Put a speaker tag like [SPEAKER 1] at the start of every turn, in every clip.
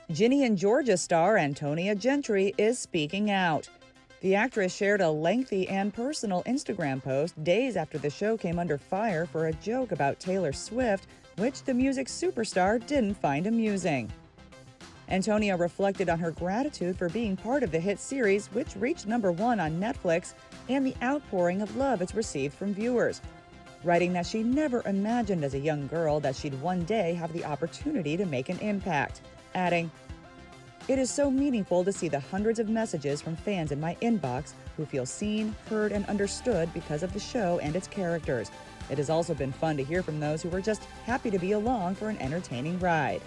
[SPEAKER 1] Ginny and Georgia star Antonia Gentry is speaking out. The actress shared a lengthy and personal Instagram post days after the show came under fire for a joke about Taylor Swift, which the music superstar didn't find amusing. Antonia reflected on her gratitude for being part of the hit series, which reached #1 on Netflix, and the outpouring of love it's received from viewers, writing that she never imagined as a young girl that she'd one day have the opportunity to make an impact, adding, "It is so meaningful to see the hundreds of messages from fans in my inbox who feel seen, heard, and understood because of the show and its characters. It has also been fun to hear from those who were just happy to be along for an entertaining ride."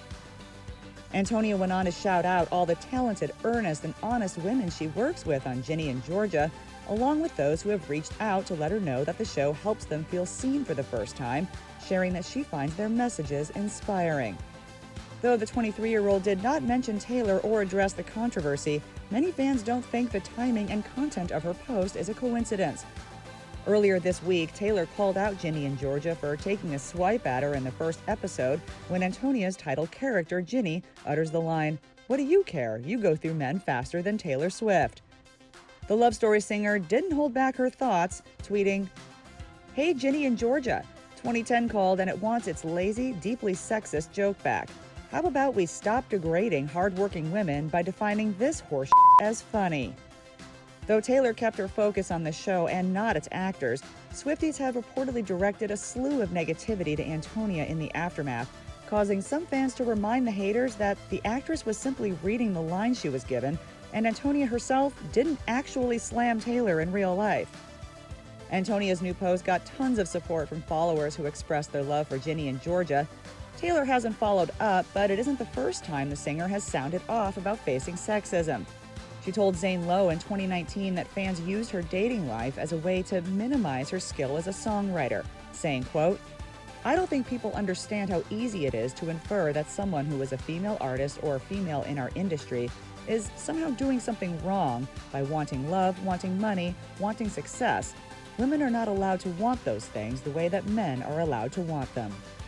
[SPEAKER 1] Antonia went on to shout out all the talented, earnest, and honest women she works with on Ginny and Georgia, along with those who have reached out to let her know that the show helps them feel seen for the first time, sharing that she finds their messages inspiring. Though the 23-year-old did not mention Taylor or address the controversy, many fans don't think the timing and content of her post is a coincidence. Earlier this week, Taylor called out Ginny and Georgia for taking a swipe at her in the first episode when Antonia's title character, Ginny, utters the line, "What do you care? You go through men faster than Taylor Swift." The Love Story singer didn't hold back her thoughts, tweeting, "Hey Ginny and Georgia, 2010 called and it wants its lazy, deeply sexist joke back. How about we stop degrading hardworking women by defining this horse as funny?" Though Taylor kept her focus on the show and not its actors, Swifties have reportedly directed a slew of negativity to Antonia in the aftermath, causing some fans to remind the haters that the actress was simply reading the lines she was given, and Antonia herself didn't actually slam Taylor in real life. Antonia's new post got tons of support from followers who expressed their love for Ginny and Georgia. Taylor hasn't followed up, but it isn't the first time the singer has sounded off about facing sexism. She told Zane Lowe in 2019 that fans used her dating life as a way to minimize her skill as a songwriter, saying, quote, "I don't think people understand how easy it is to infer that someone who is a female artist or female in our industry is somehow doing something wrong by wanting love, wanting money, wanting success. Women are not allowed to want those things the way that men are allowed to want them."